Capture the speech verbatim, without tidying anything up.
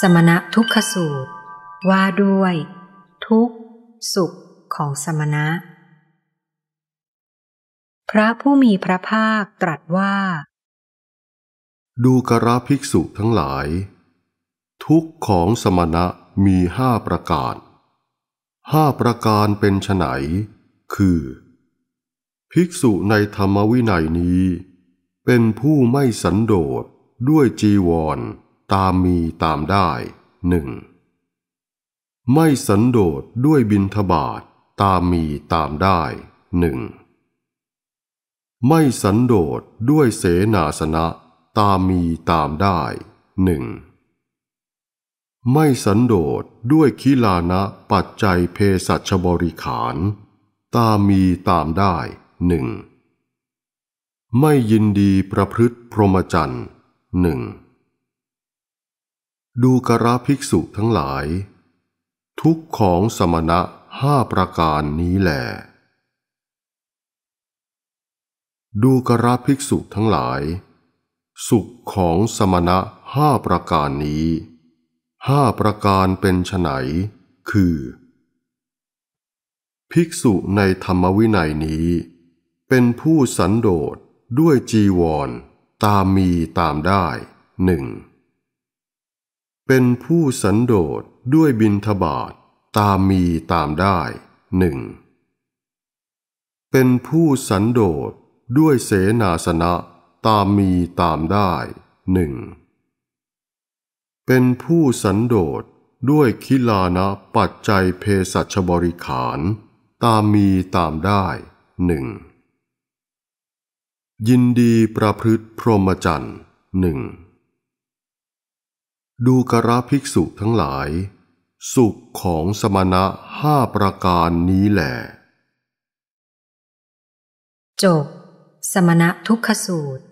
สมณทุกขสูตรว่าด้วยทุกข์สุขของสมณะพระผู้มีพระภาคตรัสว่าดูกรภิกษุทั้งหลายทุกข์ของสมณะมีห้าประการห้าประการเป็นไฉนคือภิกษุในธรรมวินัยนี้เป็นผู้ไม่สันโดษด้วยจีวรตามมีตามได้หนึ่งไม่สันโดษด้วยบิณฑบาตตามมีตามได้หนึ่งไม่สันโดษด้วยเสนาสนะตามมีตามได้หนึ่งไม่สันโดษด้วยคิลานะปัจจัยเภสัชบริขารตามมีตามได้หนึ่งไม่ยินดีประพฤติพรหมจรรย์หนึ่งดูกรภิกษุทั้งหลายทุกข์ของสมณะห้าประการนี้แลดูกรภิกษุทั้งหลายสุขของสมณะห้าประการนี้ห้าประการเป็นไฉนคือภิกษุในธรรมวินัยนี้เป็นผู้สันโดษด้วยจีวรตามมีตามได้หนึ่งเป็นผู้สันโดษด้วยบิณฑบาตตามมีตามได้หนึ่งเป็นผู้สันโดษด้วยเสนาสนะตามมีตามได้หนึ่งเป็นผู้สันโดษด้วยคิลานะปัจจัยเภสัชบริขารตามมีตามได้หนึ่งยินดีประพฤติพรหมจรรย์หนึ่งดูกรภิกษุทั้งหลายสุขของสมณะห้าประการนี้แหละจบสมณทุกขสูตร